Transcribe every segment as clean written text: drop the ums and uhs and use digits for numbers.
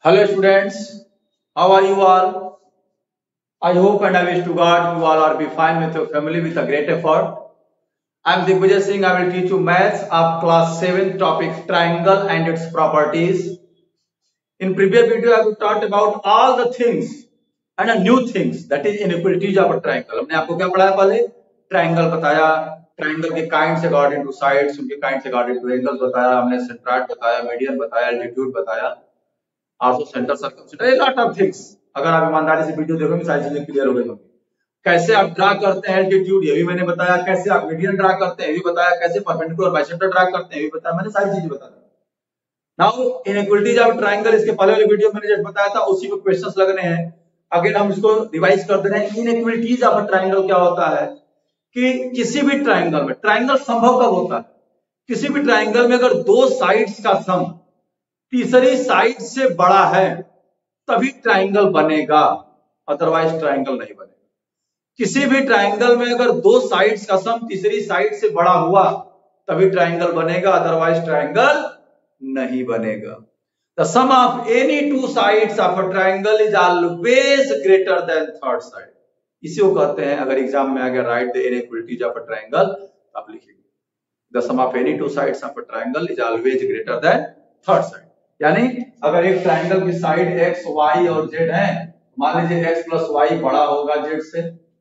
Hello students, how are you all? I hope and I wish to God you all are be fine with your family with a great effort. I am Digvijay Singh. I will teach you maths of class 7 topic triangle and its properties. In previous video I have talked about all the things and a new things that is inequalities of a triangle. हमने आपको क्या पढ़ाया पहले? Triangle बताया, triangle के kinds according to sides, उनके kinds according to angles बताया, हमने सेंट्रॉइड बताया, मीडियन बताया, एल्टीट्यूड बताया, also centre circumference, a lot of things. अगर आप ईमानदारी से वीडियो देखोगे सारी चीजें क्लियर हो गई होंगी। कैसे आप ड्रा करते हैं एल्टीट्यूड, ये भी मैंने बताया, कैसे आप मीडियन ड्रा करते हैं ये भी बताया, कैसे परपेंडिकुलर बाइसेक्टर ड्रा करते हैं ये भी बताया, मैंने सारी चीजें बता दी। नाउ इनइक्वालिटीज ऑफ ट्रायंगल, इसके पहले वाले वीडियो में मैंने जब बताया था उसी पे क्वेश्चंस लगने हैं। अगेन हम इसको रिवाइज कर दे रहे हैं। इनइक्वालिटीज ऑफ अ ट्रायंगल क्या होता है कि किसी भी ट्रायंगल में, ट्रायंगल संभव कब होता है? किसी भी ट्रायंगल में अगर दो साइड्स का सम तीसरी साइड से बड़ा है तभी ट्रायंगल बनेगा, अदरवाइज ट्रायंगल नहीं बनेगा। किसी भी ट्रायंगल में अगर दो साइड्स का सम तीसरी साइड से बड़ा हुआ तभी ट्रायंगल बनेगा, अदरवाइज ट्रायंगल नहीं बनेगा। The sum of any two sides of a triangle is always greater than third side. इसी को कहते हैं, अगर एग्जाम में आ गया write the inequalities of a triangle, आप लिखिए the sum of any two sides of a triangle is always greater than third side. यानी अगर एक ट्रायंगल की साइड x, y और z है, मान लीजिए x प्लस y बड़ा होगा z से,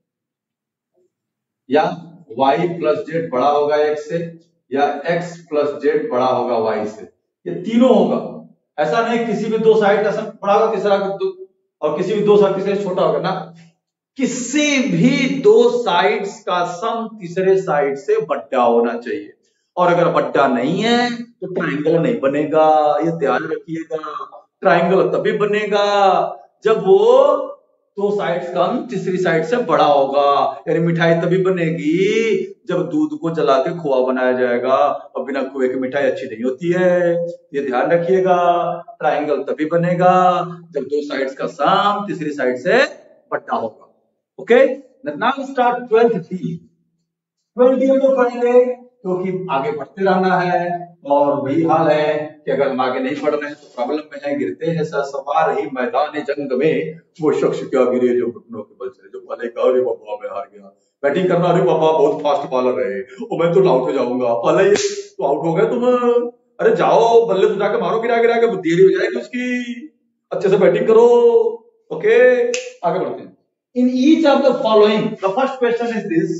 या y प्लस z बड़ा होगा x से, या x प्लस z बड़ा होगा y से, ये तीनों होगा। ऐसा नहीं किसी भी दो साइड का सम बड़ा होगा तीसरा और किसी भी दो साइड तीसरे छोटा होगा ना, किसी भी दो साइड्स का सम तीसरे साइड से बड़ा होना चाहिए। और अगर बड़ा नहीं है तो ट्रायंगल नहीं बनेगा, ये ध्यान रखिएगा। ट्रायंगल तभी बनेगा जब वो दो साइड्स कम तीसरी साइड से बड़ा होगा। यानी मिठाई तभी बनेगी जब दूध को जला के खोआ बनाया जाएगा, और बिना खोए की मिठाई अच्छी नहीं होती है, ये ध्यान रखिएगा। ट्रायंगल तभी बनेगा जब दो साइड्स का सम तीसरी साइड से बड़ा होगा। Okay, now start 12th D. 12th D हम लोग पढ़ेंगे क्योंकि आगे बढ़ते रहना है, और वही हाल है कि अगर हम आगे नहीं पढ़ रहे हैं तो प्रॉब्लम में है। गिरते हैं सवार ही मैदान जंग में, वो शख्स क्या गिरे जो घुटनों के बल चले, जो पहले कहा अरे बाबा मैं हार गया, बैटिंग करना, अरे बाबा बहुत फास्ट बॉलर है, ओ मैं तो आउट हो जाऊंगा, पहले तो आउट हो गए तुम, अरे जाओ बल्ले तो जाके मारो, गिरा गिरा के देरी हो जाएगी उसकी, अच्छे से बैटिंग करो। ओके, आगे बढ़ते हैं। In each of the following, the first question is this.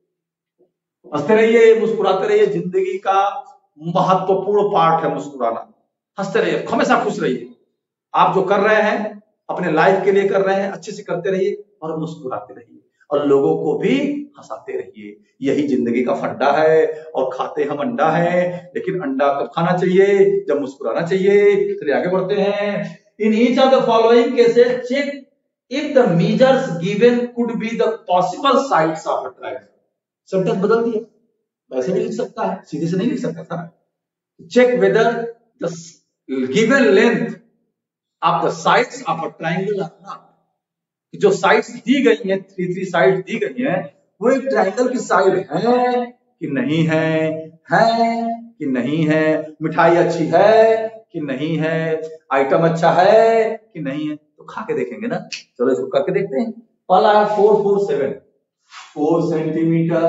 हंसते रहिए, मुस्कुराते रहिए, जिंदगी का महत्वपूर्ण पार्ट है मुस्कुराना। हंसते रहिए, हमेशा खुश रहिए। आप जो कर रहे हैं अपने लाइफ के लिए कर रहे हैं, अच्छे से करते रहिए और मुस्कुराते रहिए और लोगों को भी हंसाते रहिए। यही जिंदगी का फंडा है। और खाते हम अंडा है, लेकिन अंडा कब खाना चाहिए? जब मुस्कुराना चाहिए। चलिए आगे बढ़ते हैं। In each of the following cases check if the measures given could be the possible sides of a triangle. Sentence बदल दिए, वैसे भी लिख सकता है, सीधे से नहीं लिख सकता था। Check whether the given length of the sides of a triangle or not. जो साइड्स दी गई हैं, थ्री साइड्स दी गई हैं, वो एक ट्रायंगल की साइड है कि नहीं है कि नहीं है, मिठाई अच्छी है कि नहीं है, आइटम अच्छा है कि नहीं है, तो खा के देखेंगे ना। चलो इसको करके देखते हैं। पहला है 4 4 7, 4 सेंटीमीटर,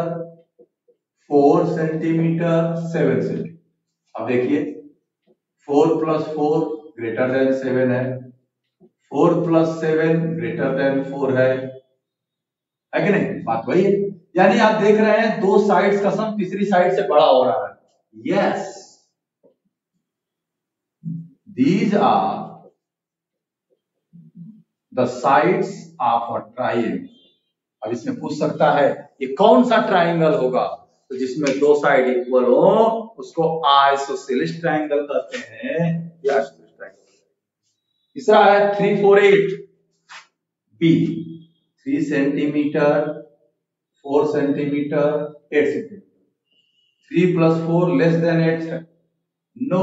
4 सेंटीमीटर, 7 सेंटीमीटर। अब देखिए 4 प्लस 4 ग्रेटर देन 7 है, 4 प्लस 7 ग्रेटर देन 4 है कि नहीं? बात वही है। यानी आप देख रहे हैं दो साइड्स का सम तीसरी साइड से बड़ा हो रहा है। Yes, these are the sides of a triangle. अब इसमें पूछ सकता है ये कौन सा ट्रायंगल होगा? तो जिसमें दो साइड इक्वल हो उसको आइसोसेलेस ट्रायंगल कहते हैं, या आइसोसेलेस ट्रायंगल। तीसरा है 3 4 8 B. 3 centimetre, 4 centimetre, 8 centimetre. 3 plus 4 less than 8 है, नो।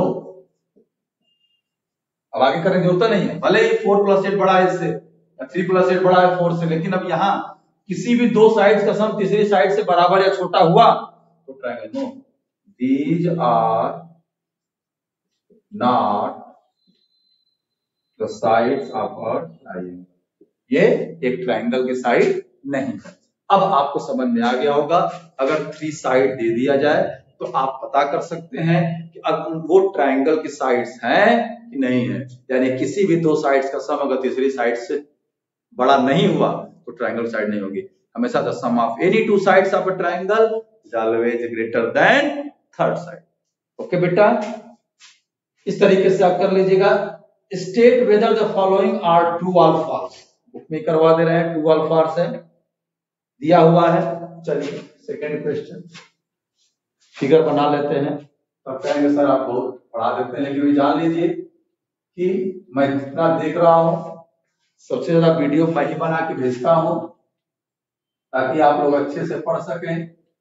अब आगे करने की जरूरत नहीं है, भले ही 4 प्लस 8 बड़ा है इससे, 3 प्लस 8 बड़ा है 4 से, लेकिन अब यहां किसी भी दो साइड्स का सम तीसरी साइड से बराबर या छोटा हुआ तो triangle. No, these are not the sides of a triangle, ये एक ट्रायंगल की साइड नहीं है। अब आपको समझ में आ गया होगा, अगर 3 साइड दे दिया जाए तो आप पता कर सकते हैं कि अब वो ट्रायंगल की साइड्स हैं कि नहीं है। यानी किसी भी 2 साइड्स का सम अगर तीसरी साइड से बड़ा नहीं हुआ तो ट्रायंगल साइड नहीं होगी। हमेशा the sum of any 2 sides of a triangle is always greater than third side. Okay बेटा, इस तरीके से आप कर लीजिएगा। State whether the following are true और फॉल्स, बुक में करवा दे रहे हैं, ट्रू और फॉल्स है दिया हुआ है। चलिए सेकंड क्वेश्चन, फिगर बना लेते हैं। तब कहेंगे सर आप बहुत पढ़ा देते हैं, लेकिन जान लीजिए कि मैं जितना देख रहा हूं सबसे ज्यादा वीडियो मैं ही बना के भेजता हूं ताकि आप लोग अच्छे से पढ़ सकें।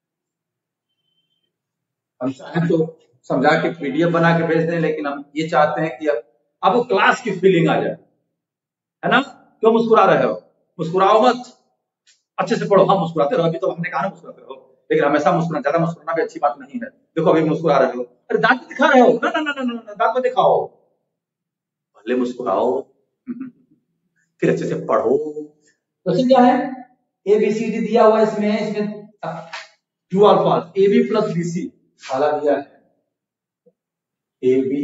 हम चाहें तो समझा के पीडीएफ बना के भेज दें, लेकिन हम ये चाहते हैं कि आपको क्लास की फीलिंग आ जाए, है ना। क्यों मुस्कुरा रहे हो? मुस्कुराओ मत, अच्छे से पढ़ो। हाँ मुस्कुराते रहो, अभी तो हमने कहा ना मुस्कुराते रहो, लेकिन हमेशा मुस्कुराना, ज्यादा मुस्कुराना भी अच्छी बात नहीं है। देखो अभी मुस्कुरा रहे हो, अरे दांत दिखा रहे हो, ना ना ना ना ना, दांत में दिखाओ, पहले मुस्कुराओ फिर अच्छे से पढ़ो। क्वेश्चन क्या है? ए बी सी डी दिया हुआ इसमें, इसमें ट्रू और false. A B plus B C वाला दिया है, A B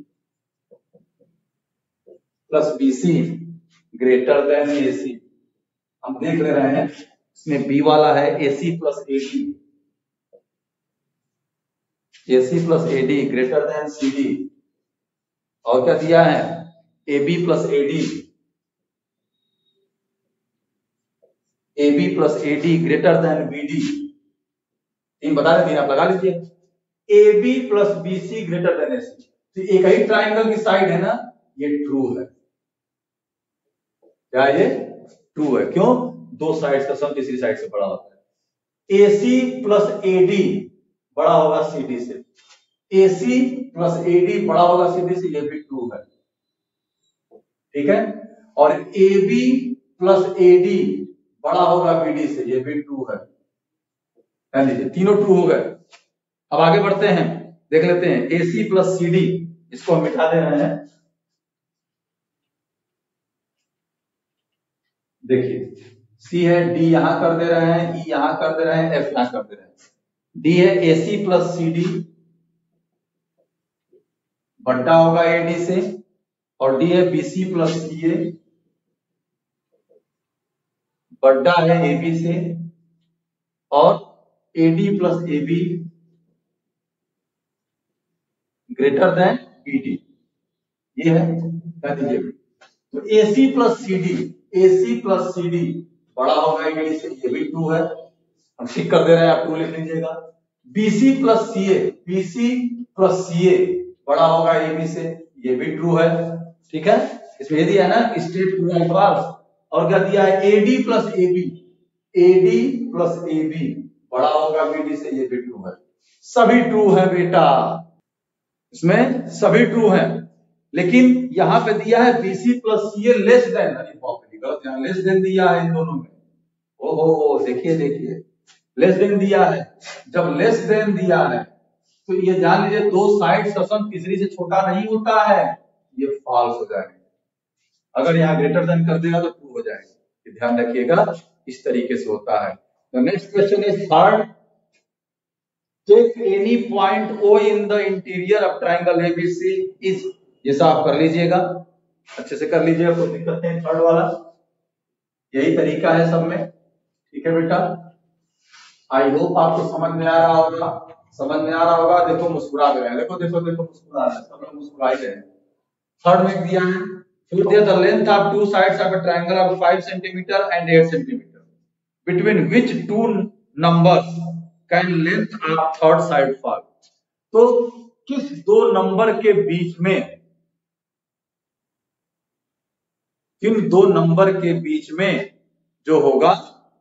plus B C greater than A C. हम देख ले रहे हैं इसमें बी वाला है A C plus A D, AC plus AD greater than CD। और क्या दिया है? AB plus AD, AB plus AD greater than BD। तीन बता दें, तीन आप लगा लीजिए। AB plus BC greater than AC, तो एक ही ट्राइंगल की साइड है ना, ये ट्रू है। क्या ये ट्रू है? क्यों? 2 साइड्स का सम तीसरी साइड से बड़ा होता है। AC प्लस AD बड़ा होगा CD से, AC प्लस AD बड़ा होगा CD से, ये भी ट्रू है। ठीक है। और AB प्लस AD बड़ा होगा BD से, ये भी ट्रू है। ध्यान दीजिए, तीनों ट्रू हो गए। अब आगे बढ़ते हैं, देख लेते हैं AC प्लस CD, इसको हम मिटा दे रहे हैं। देखिए C है, D यहां कर दे रहे हैं, E यहां कर दे रहे हैं, F यहां कर दे रहे हैं। D है AC प्लस CD बड़ा होगा AD से, और D है BC प्लस CA बड़ा है AB से, और AD plus AB greater than BD, ये है। क्या दीजिए, तो AC plus CD, AC plus CD बड़ा होगा AD से, ये भी ट्रू है। हम ठीक कर दे रहे हैं, आप ट्रू लिख लीजिएगा। BC plus CA, BC plus CA बड़ा होगा AB से, ये भी ट्रू है। ठीक है, इसमें ये दिया है ना स्टेट ट्रू और फॉल्स। और क्या दिया है? AD plus AB, AD plus AB बड़ा होगा BD से, ये भी ट्रू है। सभी ट्रू है बेटा, इसमें सभी ट्रू हैं। लेकिन यहां पे दिया है BC plus CA less than, गलत, यहां लेस देन दिया है इन दोनों में। ओहो, देखिए देखिए, लेस देन दिया है। जब लेस देन दिया है तो ये जान लीजिए 2 साइड का सम तीसरी से छोटा नहीं होता है, ये फॉल्स हो जाएगा। अगर यहाँ ग्रेटर देन कर देगा तो ट्रू हो जाएगा, ध्यान रखिएगा, इस तरीके से होता है। Next question is third, take any point O in the interior of triangle ABC is, ये साफ कर लीजिएगा, अच्छे से कर लीजिएगा, कोई दिक्कत नहीं। थर्ड वाला यही तरीका है सब में। ठीक है बेटा, आई होप आपको समझ में आ रहा होगा, समझ में आ रहा होगा। देखो मुस्कुरा रहे हैं, देखो देखो देखो मुस्कुरा रहे हैं, सब लोग मुस्कुरा ही रहे हैं। थर्ड में दिया है, फिर दिया the length of 2 sides of a triangle of 5 centimetre and 8 centimetre, between which 2 numbers can length of third side fall. तो किस 2 नंबर के बीच में, किन 2 नंबर के बीच में जो होगा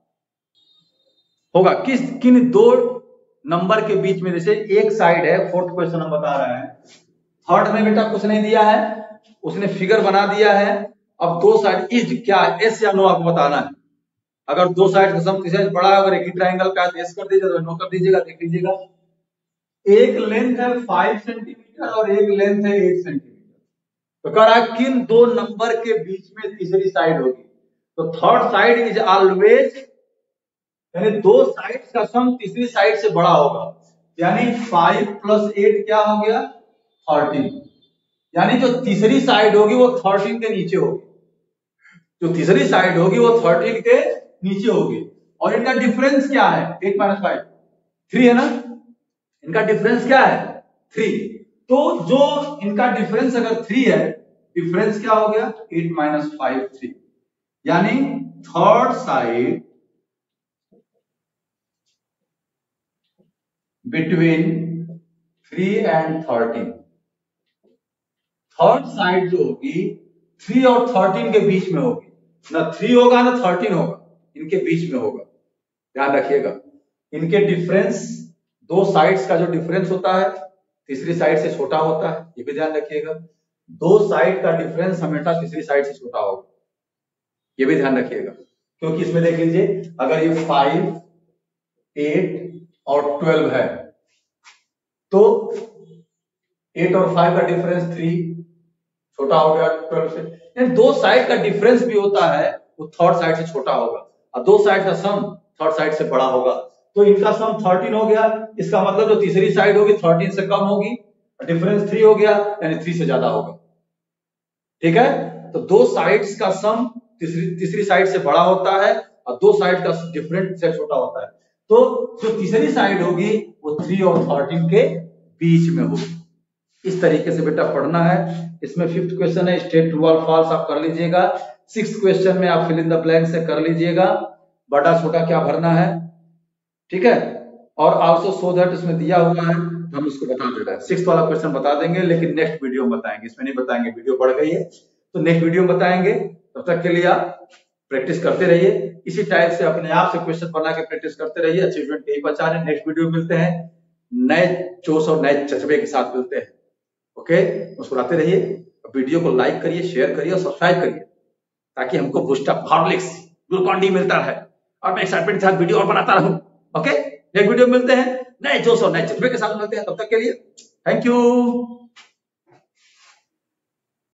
किन 2 नंबर के बीच में, जैसे एक साइड है, फोर्थ क्वेश्चन हम बता रहे हैं। थर्ड में बेटा कुछ नहीं दिया है, उसने फिगर बना दिया है। अब 2 साइड इज क्या, एस या नो आपको बताना है। अगर 2 साइड का सम तीसरा बड़ा है, अगर एक ही ट्रायंगल का एस कर दीजिएगा तो नो कर दीजिएगा। देख लीजिएगा, एक लेंथ है 5 सेंटीमीटर और एक लेंथ है 8 सेंटीमीटर। तो कह रहा है किन दो नंबर के बीच में तीसरी साइड होगी। तो थर्ड साइड इज ऑलवेज, यानी दो साइड्स का सम तीसरी साइड से बड़ा होगा। यानी 5 + 8 क्या हो गया 13, यानी जो तीसरी साइड होगी वो 13 के नीचे होगी, जो तीसरी साइड होगी वो 13 के नीचे होगी। और इनका डिफरेंस क्या है 8 - 5 3 है ना, इनका डिफरेंस क्या है 3। तो जो इनका डिफरेंस अगर 3 है, डिफरेंस क्या हो गया 8 - 5 3, यानी third side between 3 and 13, third side जो होगी 3 और 13 के बीच में होगी, ना 3 होगा ना 13 होगा, इनके बीच में होगा। ध्यान रखिएगा, इनके डिफरेंस, दो साइड्स का जो डिफरेंस होता है तीसरी साइड से छोटा होता है, ये भी ध्यान रखिएगा। दो साइड का डिफरेंस हमेशा तीसरी साइड से छोटा होगा, ये भी ध्यान रखिएगा। क्योंकि इसमें देख लीजिए, अगर ये 5, 8 और 12 है, तो 8 और 5 का डिफरेंस 3 छोटा हो गया 12 से। यानी दो साइड का डिफरेंस भी होता है वो थर्ड साइड से छोटा होगा, और दो साइड का सम थर्ड साइड से बड़ा होगा। तो इनका सम 13 हो गया, इसका मतलब जो तीसरी साइड होगी 13 से कम होगी, डिफरेंस 3 हो गया, यानी 3 से ज्यादा होगा। ठीक है, तो दो साइड्स का सम तीसरी साइड से बड़ा होता है और दो साइड का डिफरेंस से छोटा होता है। तो जो तीसरी साइड होगी वो 3 और 13 के बीच में होगी। इस तरीके से बेटा पढ़ना है। इसमें 5th क्वेश्चन है स्टेट ट्रू और फॉल्स, आप कर लीजिएगा। 6th क्वेश्चन में आप फिल इन द ब्लैंक से कर लीजिएगा, बड़ा छोटा क्या भरना है। ठीक है, और आल्सो सो दैट इसमें दिया हुआ है, हम उसको बता दे रहे हैं। 6th वाला क्वेश्चन बता देंगे, लेकिन नेक्स्ट वीडियो में बताएंगे, इसमें नहीं बताएंगे, वीडियो बढ़ गई है तो नेक्स्ट वीडियो में बताएंगे। तब तक के लिए आप प्रैक्टिस करते रहिए, इसी टाइप से अपने आप से क्वेश्चन बना के प्रैक्टिस करते रहिए। अच्छे स्टूडेंट यही पहचान है। नेक्स्ट वीडियो में मिलते हैं, नए जोश और नए जज्बे के साथ मिलते हैं। ओके, मुस्कुराते रहिए, वीडियो को लाइक करिए, शेयर करिए और सब्सक्राइब करिए, ताकि हमको बूस्टअप हॉर्लिक्स ग्लूकॉन डी मिलता है और मैं एक्साइटमेंट के साथ वीडियो और बनाता रहूं। ओके, नेक्स्ट वीडियो में मिलते हैं, नए जोश और नए जज्बे के साथ मिलते हैं। तब तक के लिए थैंक यू।